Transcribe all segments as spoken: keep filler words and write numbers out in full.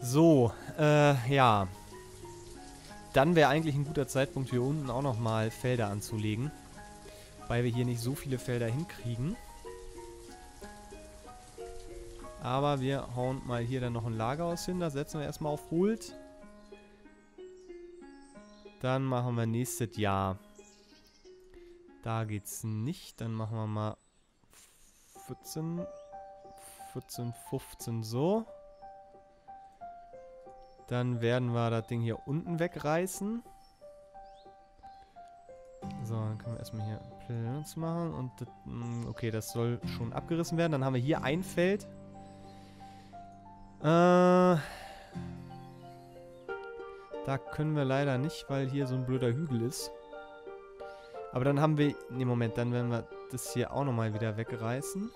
So, äh, ja. Dann wäre eigentlich ein guter Zeitpunkt, hier unten auch nochmal Felder anzulegen. Weil wir hier nicht so viele Felder hinkriegen. Aber wir hauen mal hier dann noch ein Lagerhaus hin. Da setzen wir erstmal auf Hold. Dann machen wir nächstes Jahr. Da geht's nicht. Dann machen wir mal vierzehn, vierzehn, fünfzehn so. Dann werden wir das Ding hier unten wegreißen. So, dann können wir erstmal hier Platz machen. Und das, okay, das soll schon abgerissen werden. Dann haben wir hier ein Feld. Äh, da können wir leider nicht, weil hier so ein blöder Hügel ist. Aber dann haben wir... Ne, Moment, dann werden wir das hier auch nochmal wieder wegreißen.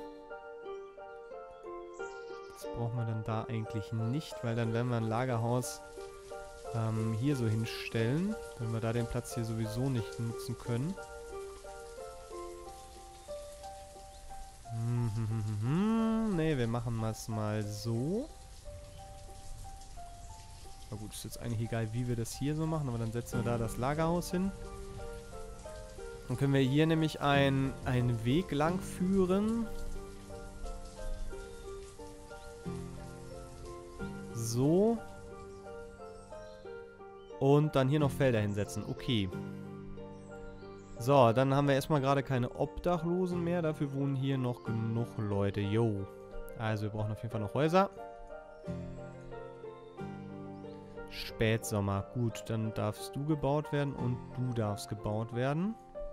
Das brauchen wir dann da eigentlich nicht, weil dann werden wir ein Lagerhaus ähm, hier so hinstellen, wenn wir da den Platz hier sowieso nicht nutzen können. Hm, hm, hm, hm, hm. Ne, wir machen es mal so. Na gut, ist jetzt eigentlich egal, wie wir das hier so machen, aber dann setzen wir da das Lagerhaus hin. Dann können wir hier nämlich ein, einen Weg lang führen. So. Und dann hier noch Felder hinsetzen. Okay. So, dann haben wir erstmal gerade keine Obdachlosen mehr. Dafür wohnen hier noch genug Leute. Jo. Also wir brauchen auf jeden Fall noch Häuser. Spätsommer. Gut, dann darfst du gebaut werden und du darfst gebaut werden.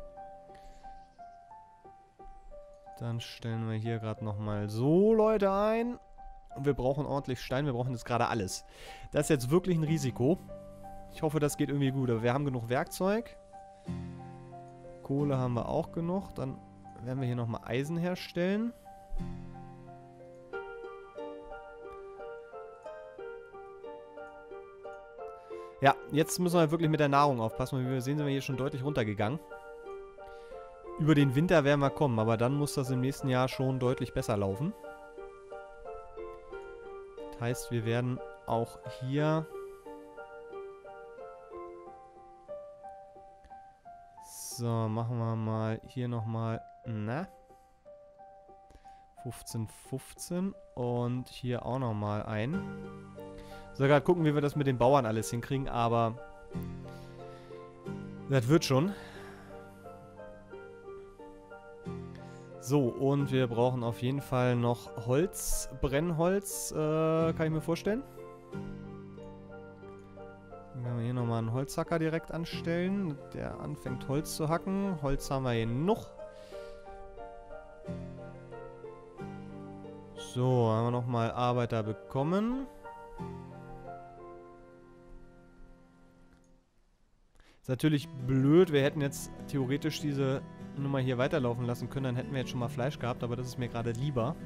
Dann stellen wir hier gerade nochmal so Leute ein. Und wir brauchen ordentlich Stein. Wir brauchen jetzt gerade alles. Das ist jetzt wirklich ein Risiko. Ich hoffe, das geht irgendwie gut. Aber wir haben genug Werkzeug. Kohle haben wir auch genug. Dann werden wir hier nochmal Eisen herstellen. Ja, jetzt müssen wir wirklich mit der Nahrung aufpassen. Wie wir sehen, sind wir hier schon deutlich runtergegangen. Über den Winter werden wir kommen, aber dann muss das im nächsten Jahr schon deutlich besser laufen. Das heißt, wir werden auch hier... So, machen wir mal hier nochmal... Na? fünfzehn, fünfzehn. Und hier auch nochmal ein. So, gerade gucken, wie wir das mit den Bauern alles hinkriegen, aber... Das wird schon. So, und wir brauchen auf jeden Fall noch Holz, Brennholz, äh, kann ich mir vorstellen. Dann können wir hier nochmal einen Holzhacker direkt anstellen, der anfängt Holz zu hacken. Holz haben wir hier noch. So, haben wir nochmal Arbeiter bekommen. Ist natürlich blöd, wir hätten jetzt theoretisch diese Nummer hier weiterlaufen lassen können, dann hätten wir jetzt schon mal Fleisch gehabt, aber das ist mir gerade lieber.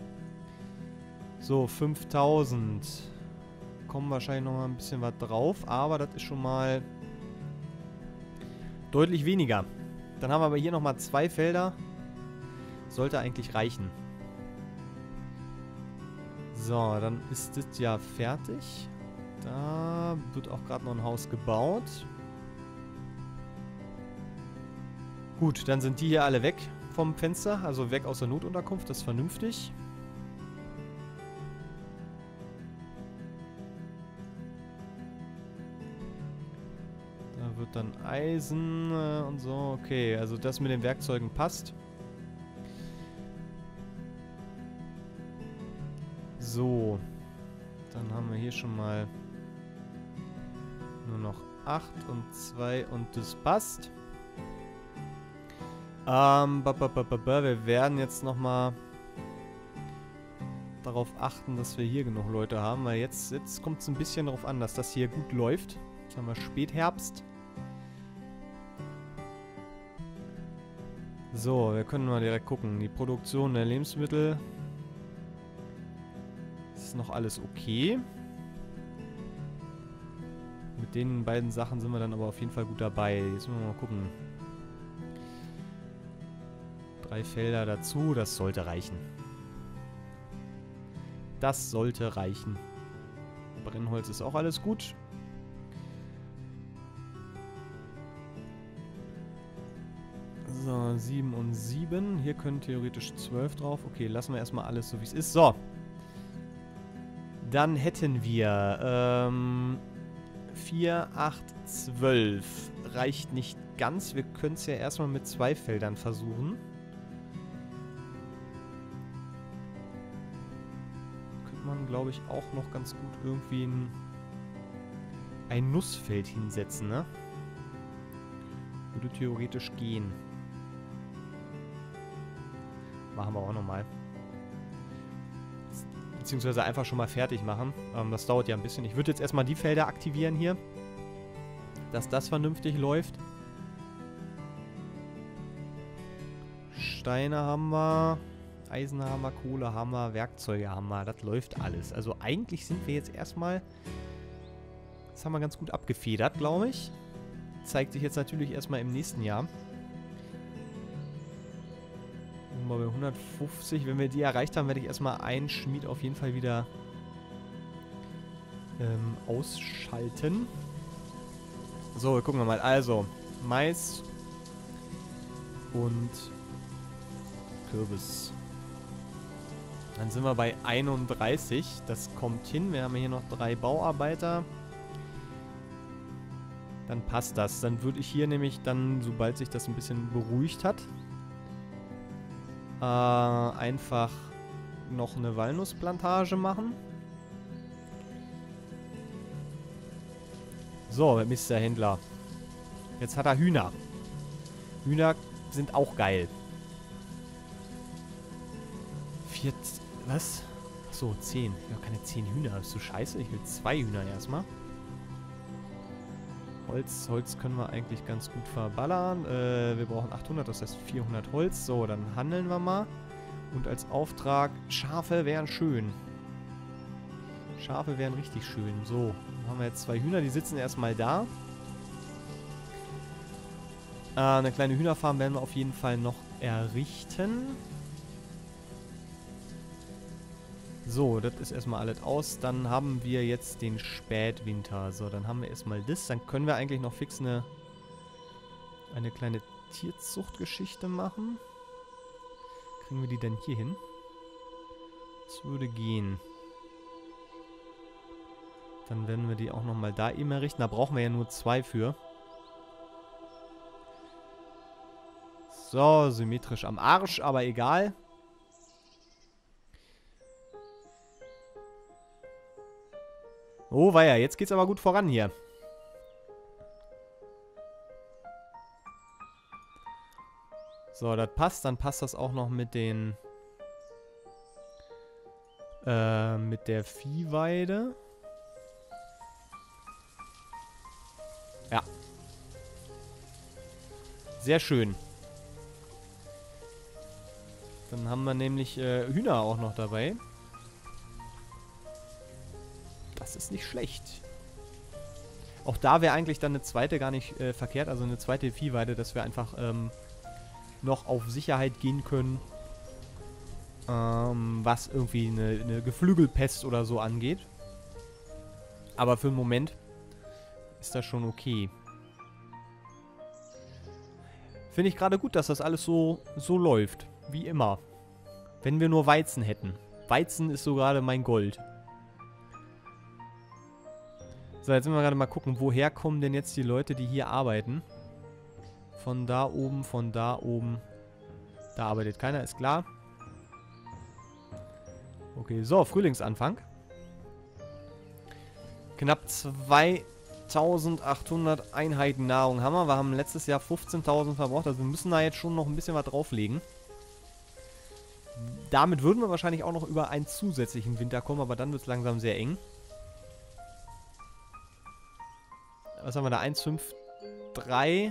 So, fünftausend. Kommen wahrscheinlich noch mal ein bisschen was drauf, aber das ist schon mal deutlich weniger. Dann haben wir aber hier noch mal zwei Felder. Sollte eigentlich reichen. So, dann ist das ja fertig. Da wird auch gerade noch ein Haus gebaut. Gut, dann sind die hier alle weg vom Fenster, also weg aus der Notunterkunft, das ist vernünftig. Da wird dann Eisen äh, und so, okay, also das mit den Werkzeugen passt. So, dann haben wir hier schon mal nur noch acht und zwei und das passt. Ähm, wir werden jetzt nochmal darauf achten, dass wir hier genug Leute haben, weil jetzt, jetzt kommt es ein bisschen darauf an, dass das hier gut läuft. Jetzt haben wir Spätherbst. So, wir können mal direkt gucken. Die Produktion der Lebensmittel ist noch alles okay. Mit den beiden Sachen sind wir dann aber auf jeden Fall gut dabei. Jetzt müssen wir mal gucken. Drei Felder dazu, das sollte reichen. Das sollte reichen. Brennholz ist auch alles gut. So, sieben und sieben. Hier können theoretisch zwölf drauf. Okay, lassen wir erstmal alles so, wie es ist. So. Dann hätten wir ähm, vier, acht, zwölf. Reicht nicht ganz. Wir können es ja erstmal mit zwei Feldern versuchen. Könnte man, glaube ich, auch noch ganz gut irgendwie ein, ein Nussfeld hinsetzen, ne? Würde theoretisch gehen. Machen wir auch nochmal. Beziehungsweise einfach schon mal fertig machen. Ähm, das dauert ja ein bisschen. Ich würde jetzt erstmal die Felder aktivieren hier. Dass das vernünftig läuft. Steine haben wir. Eisen haben wir, Kohle haben wir, Werkzeuge haben wir. Das läuft alles. Also eigentlich sind wir jetzt erstmal... Das haben wir ganz gut abgefedert, glaube ich. Zeigt sich jetzt natürlich erstmal im nächsten Jahr. Mal bei hundertfünfzig. Wenn wir die erreicht haben, werde ich erstmal einen Schmied auf jeden Fall wieder ähm, ausschalten. So, gucken wir mal. Also, Mais und Kürbis. Dann sind wir bei einunddreißig. Das kommt hin. Wir haben hier noch drei Bauarbeiter. Dann passt das. Dann würde ich hier nämlich dann, sobald sich das ein bisschen beruhigt hat, äh, einfach noch eine Walnussplantage machen. So, Mister Händler. Jetzt hat er Hühner. Hühner sind auch geil. Vier... Was? Achso, zehn. Ich habe keine zehn Hühner. Bist du scheiße? Ich will zwei Hühner erstmal. Holz, Holz können wir eigentlich ganz gut verballern. Äh, wir brauchen achthundert, das heißt vierhundert Holz. So, dann handeln wir mal. Und als Auftrag, Schafe wären schön. Schafe wären richtig schön. So, dann haben wir jetzt zwei Hühner, die sitzen erstmal da. Äh, eine kleine Hühnerfarm werden wir auf jeden Fall noch errichten. So, das ist erstmal alles aus. Dann haben wir jetzt den Spätwinter. So, dann haben wir erstmal das. Dann können wir eigentlich noch fix eine, eine kleine Tierzuchtgeschichte machen. Kriegen wir die denn hier hin? Das würde gehen. Dann werden wir die auch nochmal da eben errichten. Da brauchen wir ja nur zwei für. So, symmetrisch am Arsch, aber egal. Oh, weia, jetzt geht's aber gut voran hier. So, das passt. Dann passt das auch noch mit den... Äh, mit der Viehweide. Ja. Sehr schön. Dann haben wir nämlich äh, Hühner auch noch dabei. Das ist nicht schlecht. Auch da wäre eigentlich dann eine zweite gar nicht äh, verkehrt. Also eine zweite Viehweide, dass wir einfach ähm, noch auf Sicherheit gehen können. Ähm, was irgendwie eine, eine Geflügelpest oder so angeht. Aber für den Moment ist das schon okay. Finde ich gerade gut, dass das alles so, so läuft. Wie immer. Wenn wir nur Weizen hätten. Weizen ist so gerade mein Gold. So, jetzt müssen wir gerade mal gucken, woher kommen denn jetzt die Leute, die hier arbeiten. Von da oben, von da oben. Da arbeitet keiner, ist klar. Okay, so, Frühlingsanfang. Knapp zweitausendachthundert Einheiten Nahrung haben wir. Wir haben letztes Jahr fünfzehntausend verbraucht, also wir müssen da jetzt schon noch ein bisschen was drauflegen. Damit würden wir wahrscheinlich auch noch über einen zusätzlichen Winter kommen, aber dann wird es langsam sehr eng. Was haben wir da? eins, fünf, drei.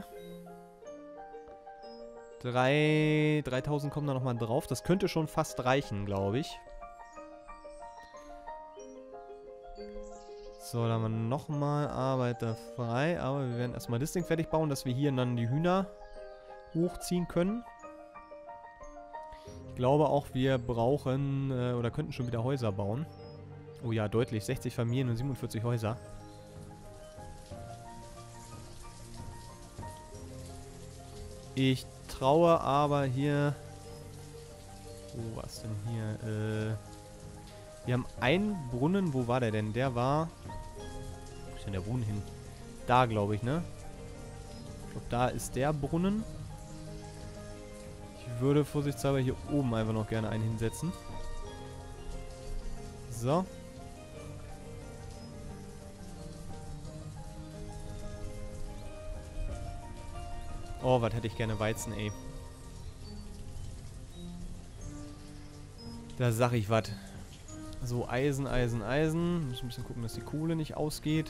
drei, dreitausend kommen da nochmal drauf. Das könnte schon fast reichen, glaube ich. So, dann haben wir nochmal Arbeiter frei. Aber wir werden erstmal das Ding fertig bauen, dass wir hier dann die Hühner hochziehen können. Ich glaube auch, wir brauchen äh, oder könnten schon wieder Häuser bauen. Oh ja, deutlich. sechzig Familien und siebenundvierzig Häuser. Ich traue aber hier... Oh, was denn hier? Äh, wir haben einen Brunnen. Wo war der denn? Der war... Wo ist denn der Brunnen hin? Da, glaube ich, ne? Ich glaube, da ist der Brunnen. Ich würde vorsichtshalber hier oben einfach noch gerne einen hinsetzen. So. Oh, was hätte ich gerne Weizen, ey. Da sag ich was. So, Eisen, Eisen, Eisen. Muss ein bisschen gucken, dass die Kohle nicht ausgeht.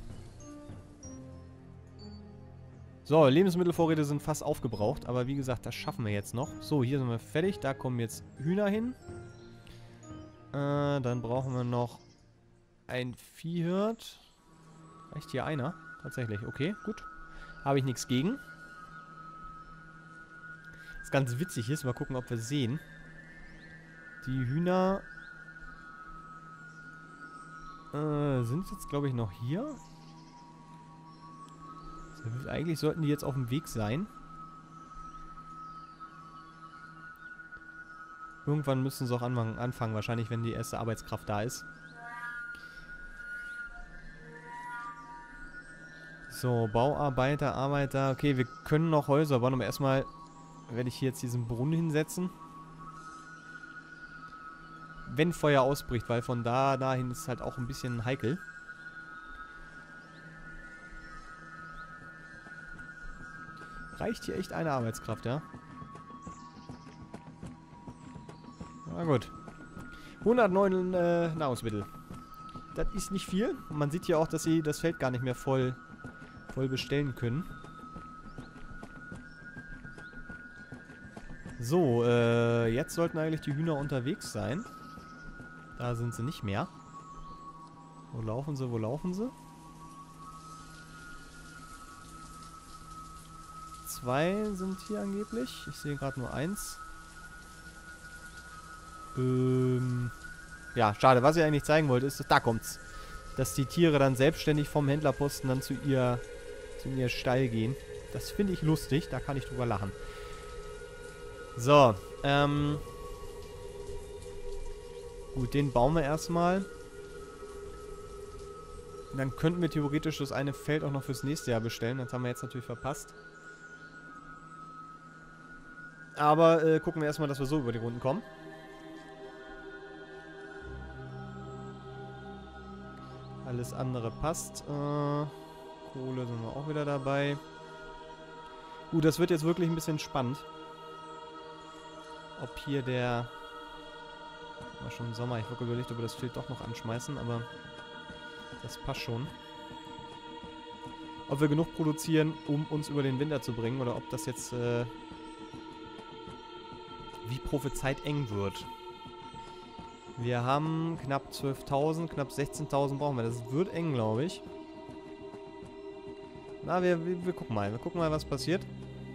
So, Lebensmittelvorräte sind fast aufgebraucht. Aber wie gesagt, das schaffen wir jetzt noch. So, hier sind wir fertig. Da kommen jetzt Hühner hin. Äh, dann brauchen wir noch ein Viehhirt. Reicht hier einer? Tatsächlich. Okay, gut. Habe ich nichts gegen. Was ganz witzig ist, mal gucken, ob wir sehen. Die Hühner äh, sind jetzt, glaube ich, noch hier. Also, eigentlich sollten die jetzt auf dem Weg sein. Irgendwann müssen sie auch anfangen, anfangen, wahrscheinlich, wenn die erste Arbeitskraft da ist. So, Bauarbeiter, Arbeiter. Okay, wir können noch Häuser bauen, aber erstmal werde ich hier jetzt diesen Brunnen hinsetzen. Wenn Feuer ausbricht, weil von da dahin ist es halt auch ein bisschen heikel. Reicht hier echt eine Arbeitskraft, ja? Na gut. hundertneun äh, Nahrungsmittel. Das ist nicht viel. Und man sieht ja auch, dass sie das Feld gar nicht mehr voll, voll bestellen können. So, äh, jetzt sollten eigentlich die Hühner unterwegs sein. Da sind sie nicht mehr. Wo laufen sie, wo laufen sie? Zwei sind hier angeblich. Ich sehe gerade nur eins. Ähm, ja, schade. Was ich eigentlich zeigen wollte, ist, dass, da kommt's. Dass die Tiere dann selbstständig vom Händlerposten dann zu ihr, zu ihr Stall gehen. Das finde ich lustig. Da kann ich drüber lachen. So, ähm... Gut, den bauen wir erstmal. Dann könnten wir theoretisch das eine Feld auch noch fürs nächste Jahr bestellen. Das haben wir jetzt natürlich verpasst. Aber äh, gucken wir erstmal, dass wir so über die Runden kommen. Alles andere passt. Äh, Kohle sind wir auch wieder dabei. Gut, das wird jetzt wirklich ein bisschen spannend. Ob hier der... War schon Sommer. Ich habe überlegt, ob wir das Feld doch noch anschmeißen, aber das passt schon. Ob wir genug produzieren, um uns über den Winter zu bringen, oder ob das jetzt äh, wie prophezeit eng wird. Wir haben knapp zwölftausend, knapp sechzehntausend brauchen wir. Das wird eng, glaube ich. Na, wir, wir, wir gucken mal. Wir gucken mal, was passiert.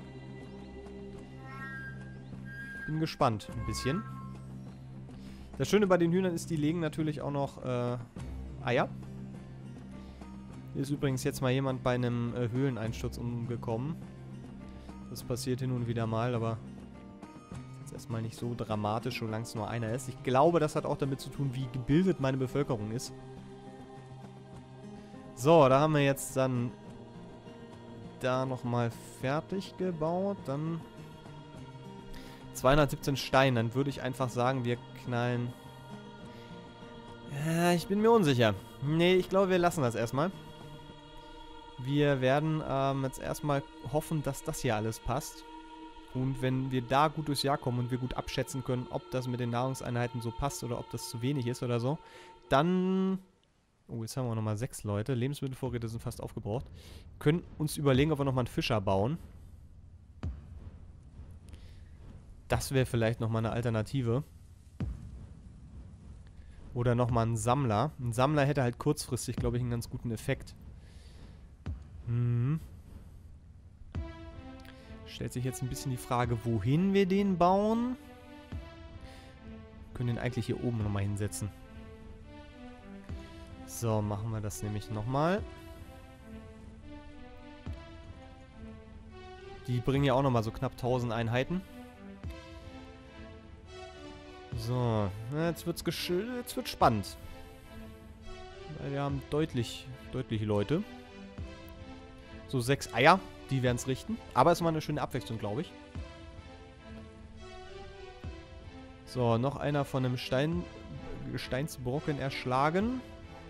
Bin gespannt, ein bisschen. Das Schöne bei den Hühnern ist, die legen natürlich auch noch äh, Eier. Hier ist übrigens jetzt mal jemand bei einem äh, Höhleneinsturz umgekommen. Das passiert hin und wieder mal, aber ist jetzt erstmal nicht so dramatisch, solange es nur einer ist. Ich glaube, das hat auch damit zu tun, wie gebildet meine Bevölkerung ist. So, da haben wir jetzt dann da nochmal fertig gebaut. Dann zweihundertsiebzehn Stein. Dann würde ich einfach sagen, wir knallen... Ja, ich bin mir unsicher. Nee, ich glaube, wir lassen das erstmal. Wir werden ähm, jetzt erstmal hoffen, dass das hier alles passt. Und wenn wir da gut durchs Jahr kommen und wir gut abschätzen können, ob das mit den Nahrungseinheiten so passt oder ob das zu wenig ist oder so, dann... Oh, jetzt haben wir nochmal sechs Leute. Lebensmittelvorräte sind fast aufgebraucht. Können uns überlegen, ob wir nochmal einen Fischer bauen. Das wäre vielleicht nochmal eine Alternative. Oder nochmal ein Sammler. Ein Sammler hätte halt kurzfristig, glaube ich, einen ganz guten Effekt. Hm. Stellt sich jetzt ein bisschen die Frage, wohin wir den bauen. Wir können den eigentlich hier oben nochmal hinsetzen. So, machen wir das nämlich nochmal. Die bringen ja auch nochmal so knapp tausend Einheiten. So, na, jetzt wird's gesch jetzt wird's spannend. Weil wir haben deutlich, deutlich Leute. So sechs Eier, die werden es richten. Aber es war eine schöne Abwechslung, glaube ich. So, noch einer von einem Stein, Gesteinsbrocken erschlagen.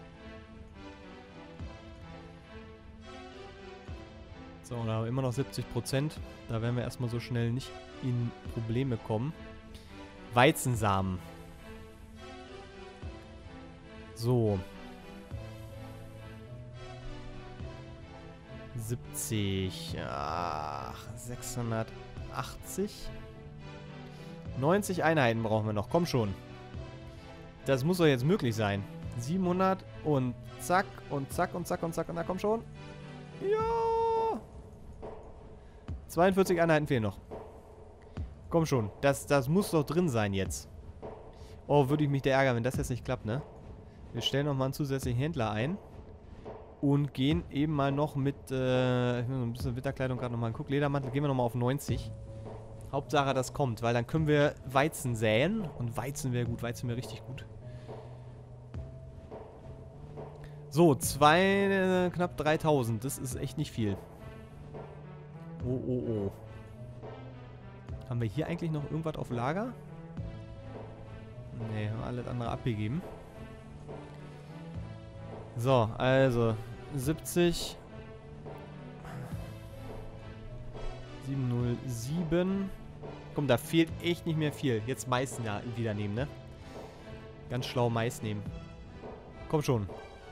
So, da haben wir immer noch siebzig Prozent. Da werden wir erstmal so schnell nicht in Probleme kommen. Weizensamen. So. siebzig. Ach, sechshundertachtzig. neunzig Einheiten brauchen wir noch. Komm schon. Das muss doch jetzt möglich sein. siebenhundert und zack und zack und zack und zack. Und da komm schon. Ja. zweiundvierzig Einheiten fehlen noch. Komm schon. Das, das muss doch drin sein jetzt. Oh, würde ich mich da ärgern, wenn das jetzt nicht klappt, ne? Wir stellen nochmal einen zusätzlichen Händler ein. Und gehen eben mal noch mit, äh, ich muss ein bisschen Winterkleidung gerade nochmal gucken. Ledermantel gehen wir nochmal auf neunzig. Hauptsache, das kommt, weil dann können wir Weizen säen. Und Weizen wäre gut, Weizen wäre richtig gut. So, zwei, äh, knapp dreitausend. Das ist echt nicht viel. Oh, oh, oh. Haben wir hier eigentlich noch irgendwas auf Lager? Ne, haben alles andere abgegeben. So, also siebzig. siebenhundertsieben. Komm, da fehlt echt nicht mehr viel. Jetzt Mais ja, wieder nehmen, ne? Ganz schlau Mais nehmen. Komm schon.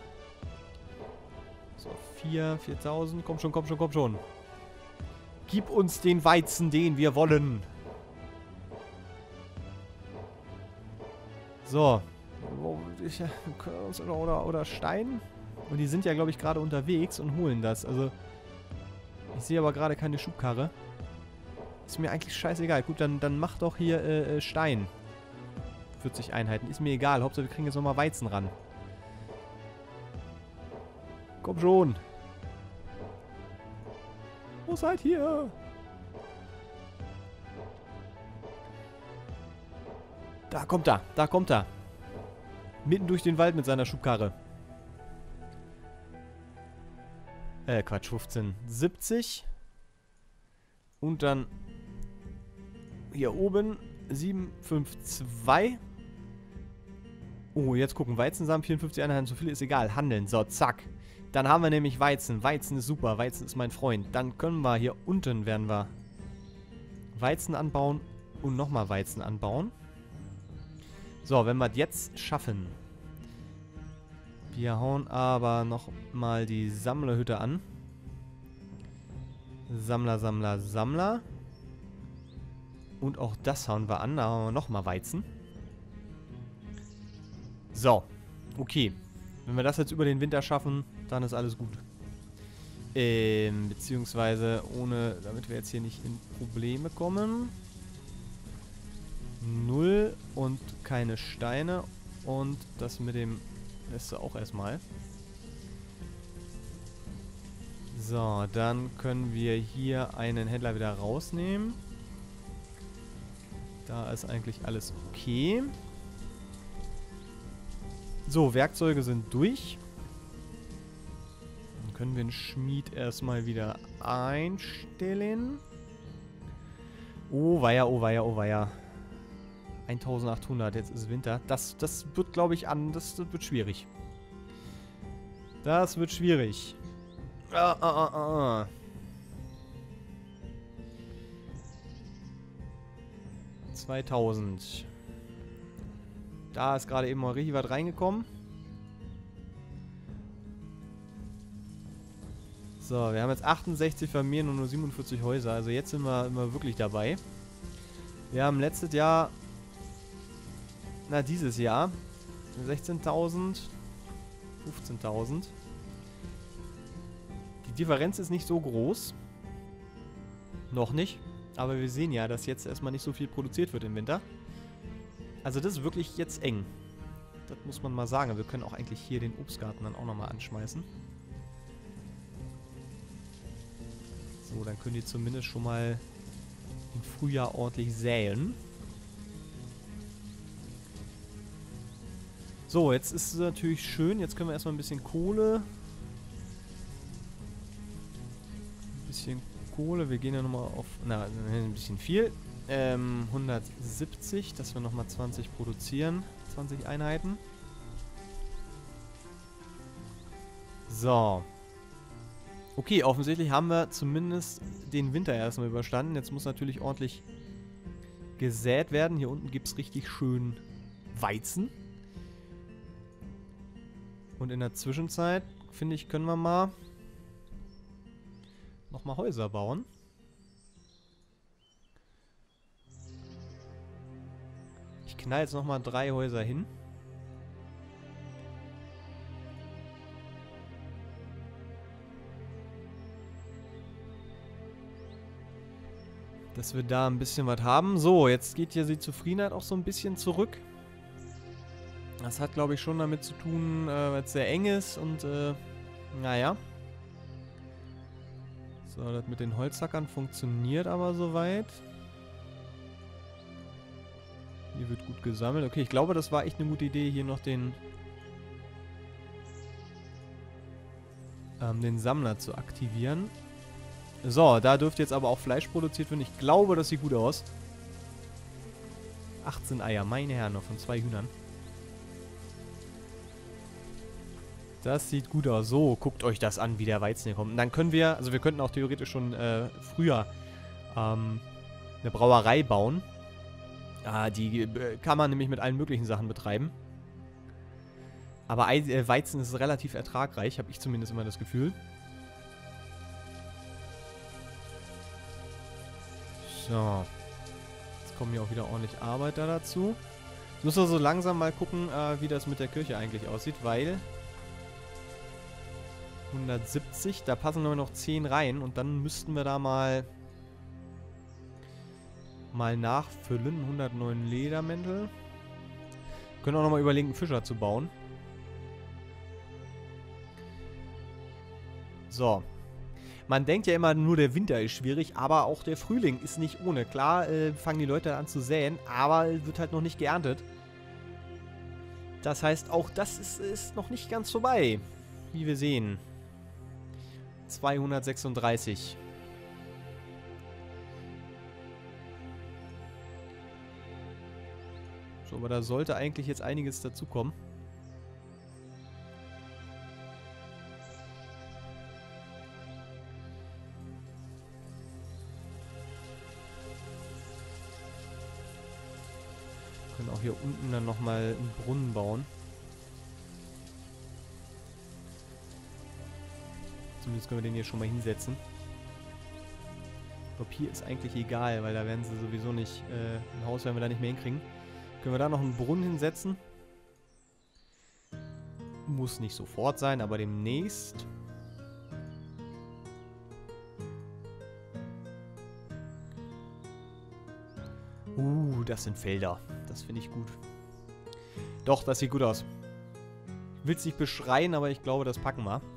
So, vier, viertausend. Komm schon, komm schon, komm schon. Gib uns den Weizen, den wir wollen. So. Oder, oder Stein. Und die sind ja, glaube ich, gerade unterwegs und holen das. Also, ich sehe aber gerade keine Schubkarre. Ist mir eigentlich scheißegal. Gut, dann, dann mach doch hier äh, Stein. vierzig Einheiten. Ist mir egal. Hauptsache, wir kriegen jetzt nochmal Weizen ran. Komm schon. Wo seid ihr? Da kommt er. Da kommt er. Mitten durch den Wald mit seiner Schubkarre. Äh, Quatsch, fünfzehn. siebzig. Und dann hier oben sieben fünf zwei. Oh, jetzt gucken. Weizensamen, vierundfünfzig Einheiten, so viel ist egal. Handeln. So, zack. Dann haben wir nämlich Weizen. Weizen ist super. Weizen ist mein Freund. Dann können wir hier unten, werden wir Weizen anbauen und nochmal Weizen anbauen. So, wenn wir es jetzt schaffen. Wir hauen aber nochmal die Sammlerhütte an. Sammler, Sammler, Sammler. Und auch das hauen wir an. Da haben wir nochmal Weizen. So, okay. Wenn wir das jetzt über den Winter schaffen, dann ist alles gut. Ähm, beziehungsweise ohne, damit wir jetzt hier nicht in Probleme kommen. Null und keine Steine. Und das mit dem lässt du auch erstmal. So, dann können wir hier einen Händler wieder rausnehmen. Da ist eigentlich alles okay. So, Werkzeuge sind durch. Dann können wir den Schmied erstmal wieder einstellen. Oh weia, oh weia, oh weia. eintausendachthundert, jetzt ist Winter. Das, das wird, glaube ich, an. Das, das wird schwierig. Das wird schwierig. Ah, ah, ah, ah. zweitausend. Da ist gerade eben mal richtig was reingekommen. So, wir haben jetzt achtundsechzig Familien und nur siebenundvierzig Häuser. Also jetzt sind wir, sind wir wirklich dabei. Wir haben letztes Jahr, na dieses Jahr, sechzehntausend, fünfzehntausend. Die Differenz ist nicht so groß. Noch nicht. Aber wir sehen ja, dass jetzt erstmal nicht so viel produziert wird im Winter. Also das ist wirklich jetzt eng. Das muss man mal sagen. Wir können auch eigentlich hier den Obstgarten dann auch nochmal anschmeißen. So, dann können die zumindest schon mal im Frühjahr ordentlich säen. So, jetzt ist es natürlich schön. Jetzt können wir erstmal ein bisschen Kohle. Ein bisschen Kohle. Wir gehen ja nochmal auf... Na, ein bisschen viel. Ähm, hundertsiebzig, dass wir nochmal zwanzig produzieren. zwanzig Einheiten. So. Okay, offensichtlich haben wir zumindest den Winter erstmal überstanden. Jetzt muss natürlich ordentlich gesät werden. Hier unten gibt es richtig schön Weizen. Und in der Zwischenzeit, finde ich, können wir mal nochmal Häuser bauen. Ich knall jetzt nochmal drei Häuser hin. Dass wir da ein bisschen was haben. So, jetzt geht hier die Zufriedenheit auch so ein bisschen zurück. Das hat, glaube ich, schon damit zu tun, äh, weil es sehr eng ist und, äh, naja. So, das mit den Holzhackern funktioniert aber soweit. Hier wird gut gesammelt. Okay, ich glaube, das war echt eine gute Idee, hier noch den, ähm, den Sammler zu aktivieren. So, da dürfte jetzt aber auch Fleisch produziert werden. Ich glaube, das sieht gut aus. achtzehn Eier, meine Herren, noch von zwei Hühnern. Das sieht gut aus. So, guckt euch das an, wie der Weizen hier kommt. Und dann können wir, also wir könnten auch theoretisch schon äh, früher ähm, eine Brauerei bauen. Ah, die äh, kann man nämlich mit allen möglichen Sachen betreiben. Aber Ei äh, Weizen ist relativ ertragreich, habe ich zumindest immer das Gefühl. So. Jetzt kommen hier auch wieder ordentlich Arbeiter dazu. Jetzt müssen wir so langsam mal gucken, äh, wie das mit der Kirche eigentlich aussieht, weil hundertsiebzig, da passen nur noch zehn rein und dann müssten wir da mal mal nachfüllen. hundertneun Ledermäntel. Können auch nochmal überlegen, einen Fischer zu bauen. So. Man denkt ja immer, nur der Winter ist schwierig, aber auch der Frühling ist nicht ohne. Klar, äh, fangen die Leute an zu säen, aber wird halt noch nicht geerntet. Das heißt, auch das ist, ist noch nicht ganz vorbei. Wie wir sehen. zweihundertsechsunddreißig. So, aber da sollte eigentlich jetzt einiges dazukommen. Können auch hier unten dann nochmal einen Brunnen bauen. Zumindest können wir den hier schon mal hinsetzen. Ich glaube, hier ist eigentlich egal, weil da werden sie sowieso nicht, äh, ein Haus werden wir da nicht mehr hinkriegen. Können wir da noch einen Brunnen hinsetzen? Muss nicht sofort sein, aber demnächst. Uh, das sind Felder. Das finde ich gut. Doch, das sieht gut aus. Ich will es nicht beschreien, aber ich glaube, das packen wir.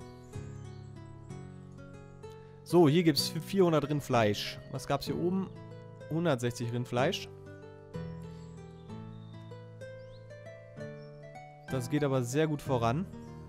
So, hier gibt es vierhundert Rindfleisch. Was gab es hier oben? hundertsechzig Rindfleisch. Das geht aber sehr gut voran.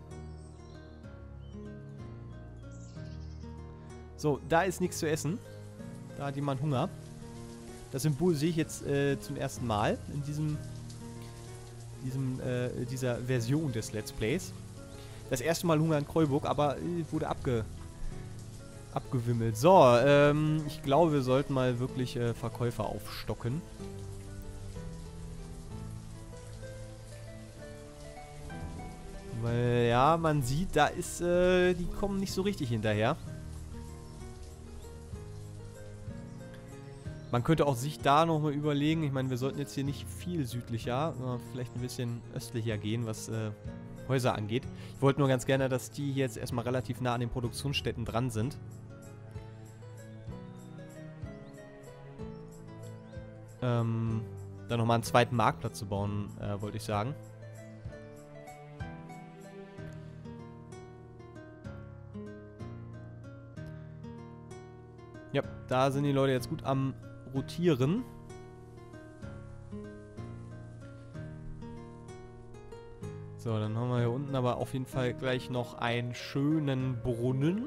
So, da ist nichts zu essen. Da hat jemand Hunger. Das Symbol sehe ich jetzt äh, zum ersten Mal in diesem, diesem äh, dieser Version des Let's Plays. Das erste Mal Hunger in Kreuburg, aber äh, wurde abge, abgewimmelt. So, ähm, ich glaube, wir sollten mal wirklich äh, Verkäufer aufstocken. Weil, ja, man sieht, da ist, äh, die kommen nicht so richtig hinterher. Man könnte auch sich da nochmal überlegen, ich meine, wir sollten jetzt hier nicht viel südlicher, sondern vielleicht ein bisschen östlicher gehen, was äh, Häuser angeht. Ich wollte nur ganz gerne, dass die hier jetzt erstmal relativ nah an den Produktionsstätten dran sind. Ähm, dann nochmal einen zweiten Marktplatz zu bauen, äh, wollte ich sagen. Ja, da sind die Leute jetzt gut am Rotieren. So, dann haben wir hier unten aber auf jeden Fall gleich noch einen schönen Brunnen.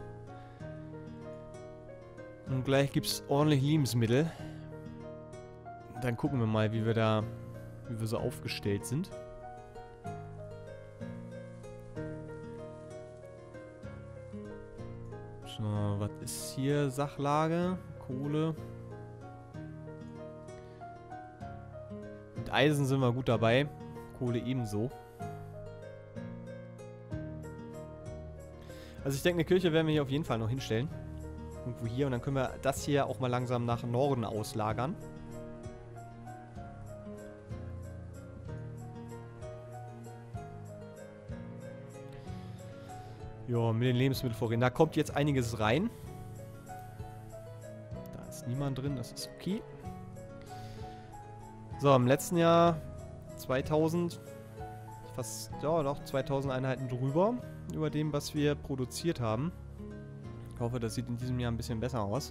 Und gleich gibt es ordentlich Lebensmittel. Dann gucken wir mal, wie wir da, wie wir so aufgestellt sind. So, was ist hier Sachlage? Kohle. Mit Eisen sind wir gut dabei. Kohle ebenso. Also ich denke, eine Kirche werden wir hier auf jeden Fall noch hinstellen. Irgendwo hier. Und dann können wir das hier auch mal langsam nach Norden auslagern. Ja, mit den Lebensmittelvorräten. Da kommt jetzt einiges rein. Da ist niemand drin, das ist okay. So, im letzten Jahr zweitausend, fast, ja, noch zweitausend Einheiten drüber, über dem, was wir produziert haben. Ich hoffe, das sieht in diesem Jahr ein bisschen besser aus.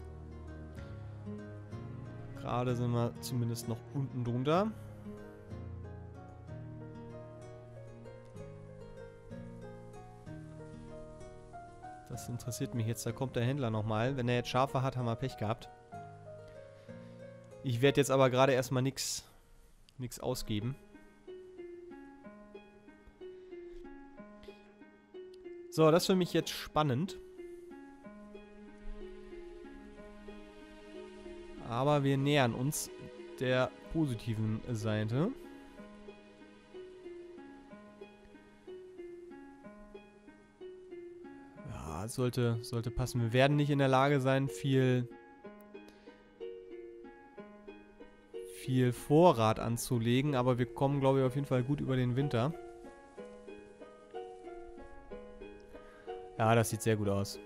Gerade sind wir zumindest noch unten drunter. Das interessiert mich jetzt. Da kommt der Händler nochmal. Wenn er jetzt Schafe hat, haben wir Pech gehabt. Ich werde jetzt aber gerade erstmal nichts nichts ausgeben. So, das ist für mich jetzt spannend. Aber wir nähern uns der positiven Seite. Ja, sollte, sollte passen. Wir werden nicht in der Lage sein, viel, viel Vorrat anzulegen, aber wir kommen, glaube ich, auf jeden Fall gut über den Winter. Ja, das sieht sehr gut aus.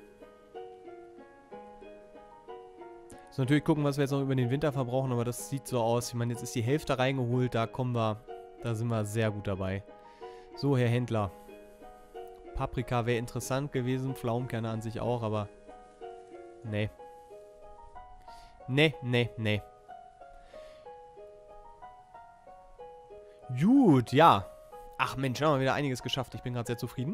So, natürlich gucken, was wir jetzt noch über den Winter verbrauchen, aber das sieht so aus. Ich meine, jetzt ist die Hälfte reingeholt, da kommen wir, da sind wir sehr gut dabei. So, Herr Händler. Paprika wäre interessant gewesen, Pflaumenkerne an sich auch, aber nee. Nee, nee, nee. Gut, ja. Ach Mensch, haben wir wieder einiges geschafft. Ich bin gerade sehr zufrieden.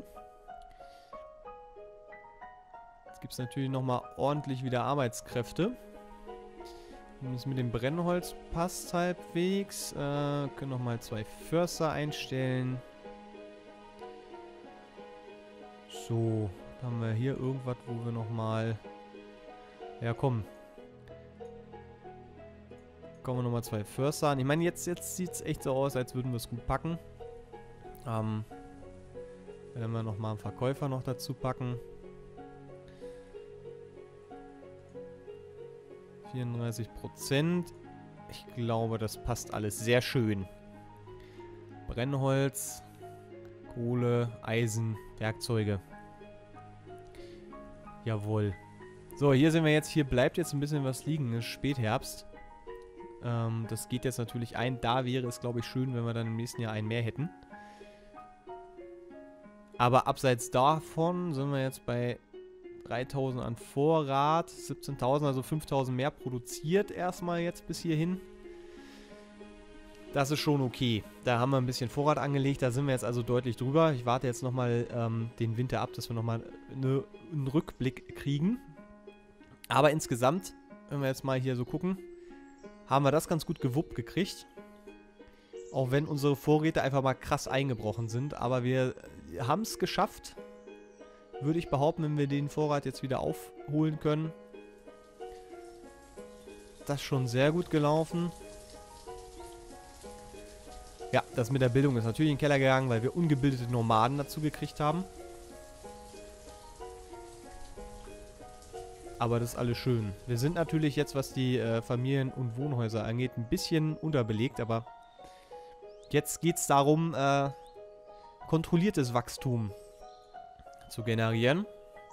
Jetzt gibt es natürlich nochmal ordentlich wieder Arbeitskräfte. Wenn es mit dem Brennholz passt halbwegs. Äh, können nochmal zwei Förster einstellen. So, haben wir hier irgendwas, wo wir nochmal... Ja, komm. Kommen wir nochmal zwei Förster an. Ich meine, jetzt, jetzt sieht es echt so aus, als würden wir es gut packen. Ähm, werden wir nochmal einen Verkäufer noch dazu packen. vierunddreißig Prozent. Ich glaube, das passt alles sehr schön. Brennholz, Kohle, Eisen, Werkzeuge. Jawohl. So, hier sind wir jetzt. Hier bleibt jetzt ein bisschen was liegen. Es ist Spätherbst. Ähm, das geht jetzt natürlich ein. Da wäre es, glaube ich, schön, wenn wir dann im nächsten Jahr einen mehr hätten. Aber abseits davon sind wir jetzt bei dreitausend an Vorrat, siebzehntausend, also fünftausend mehr produziert erstmal jetzt bis hierhin. Das ist schon okay. Da haben wir ein bisschen Vorrat angelegt, da sind wir jetzt also deutlich drüber. Ich warte jetzt nochmal ähm, den Winter ab, dass wir nochmal eine, einen Rückblick kriegen. Aber insgesamt, wenn wir jetzt mal hier so gucken, haben wir das ganz gut gewuppt gekriegt. Auch wenn unsere Vorräte einfach mal krass eingebrochen sind. Aber wir haben es geschafft, würde ich behaupten, wenn wir den Vorrat jetzt wieder aufholen können. Das ist schon sehr gut gelaufen. Ja, das mit der Bildung ist natürlich in den Keller gegangen, weil wir ungebildete Nomaden dazu gekriegt haben. Aber das ist alles schön. Wir sind natürlich jetzt, was die äh, Familien- und Wohnhäuser angeht, ein bisschen unterbelegt, aber jetzt geht es darum, äh, kontrolliertes Wachstum zu generieren.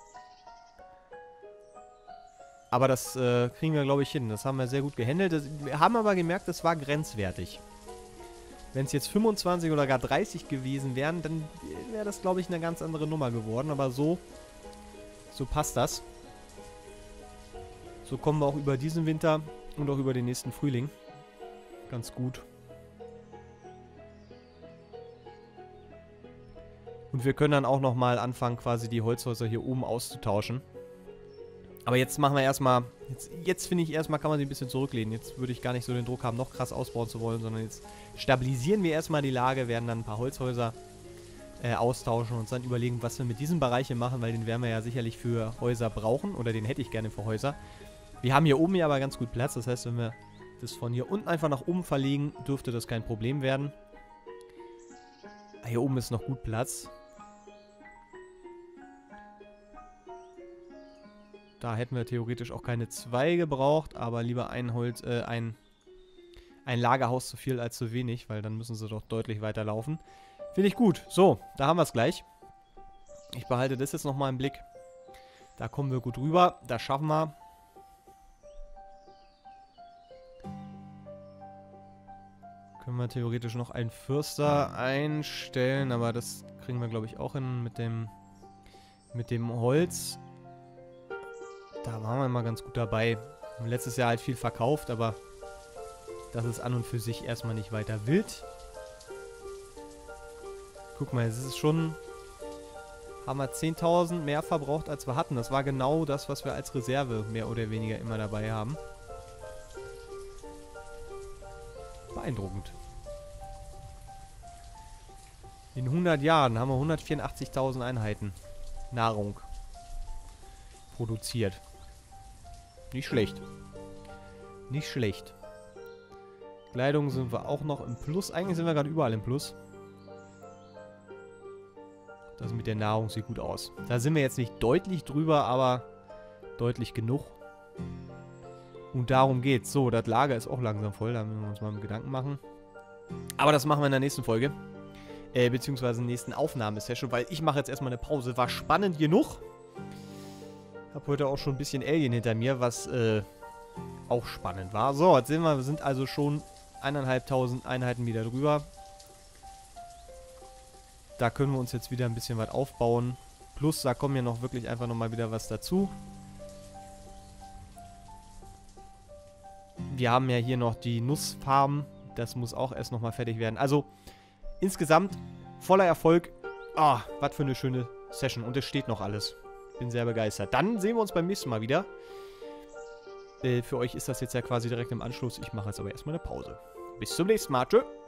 Aber das äh, kriegen wir, glaube ich, hin. Das haben wir sehr gut gehandelt. Das, wir haben aber gemerkt, das war grenzwertig. Wenn es jetzt fünfundzwanzig oder gar dreißig gewesen wären, dann wäre das, glaube ich, eine ganz andere Nummer geworden. Aber so, so passt das. So kommen wir auch über diesen Winter und auch über den nächsten Frühling. Ganz gut. Und wir können dann auch nochmal anfangen, quasi die Holzhäuser hier oben auszutauschen. Aber jetzt machen wir erstmal, jetzt, jetzt finde ich erstmal, kann man sie ein bisschen zurücklehnen. Jetzt würde ich gar nicht so den Druck haben, noch krass ausbauen zu wollen, sondern jetzt stabilisieren wir erstmal die Lage, werden dann ein paar Holzhäuser äh, austauschen und uns dann überlegen, was wir mit diesem Bereich hier machen, weil den werden wir ja sicherlich für Häuser brauchen, oder den hätte ich gerne für Häuser. Wir haben hier oben ja aber ganz gut Platz, das heißt, wenn wir das von hier unten einfach nach oben verlegen, dürfte das kein Problem werden. Hier oben ist noch gut Platz. Da hätten wir theoretisch auch keine zwei gebraucht, aber lieber ein Holz, äh, ein, ein Lagerhaus zu viel als zu wenig, weil dann müssen sie doch deutlich weiterlaufen. Finde ich gut. So, da haben wir es gleich. Ich behalte das jetzt nochmal im Blick. Da kommen wir gut rüber. Das schaffen wir. Können wir theoretisch noch einen Förster einstellen, aber das kriegen wir, glaube ich, auch hin mit dem, mit dem Holz. Da waren wir mal ganz gut dabei. Wir haben letztes Jahr halt viel verkauft, aber das ist an und für sich erstmal nicht weiter wild. Guck mal, es ist schon... Haben wir zehntausend mehr verbraucht, als wir hatten. Das war genau das, was wir als Reserve mehr oder weniger immer dabei haben. Beeindruckend. In hundert Jahren haben wir hundertvierundachtzigtausend Einheiten Nahrung produziert. Nicht schlecht. Nicht schlecht. Kleidung sind wir auch noch im Plus. Eigentlich sind wir gerade überall im Plus. Das mit der Nahrung sieht gut aus. Da sind wir jetzt nicht deutlich drüber, aber deutlich genug. Und darum geht's. So, das Lager ist auch langsam voll. Da müssen wir uns mal Gedanken machen. Aber das machen wir in der nächsten Folge. Äh, beziehungsweise in der nächsten Aufnahmesession, weil ich mache jetzt erstmal eine Pause. War spannend genug. Hab heute auch schon ein bisschen Alien hinter mir, was äh, auch spannend war. So, jetzt sehen wir, wir sind also schon eineinhalbtausend Einheiten wieder drüber. Da können wir uns jetzt wieder ein bisschen was aufbauen. Plus, da kommen ja noch wirklich einfach nochmal wieder was dazu. Wir haben ja hier noch die Nussfarm. Das muss auch erst nochmal fertig werden. Also, insgesamt voller Erfolg. Ah, was für eine schöne Session. Und es steht noch alles. Bin sehr begeistert. Dann sehen wir uns beim nächsten Mal wieder. Äh, für euch ist das jetzt ja quasi direkt im Anschluss. Ich mache jetzt aber erstmal eine Pause. Bis zum nächsten Mal. Tschö.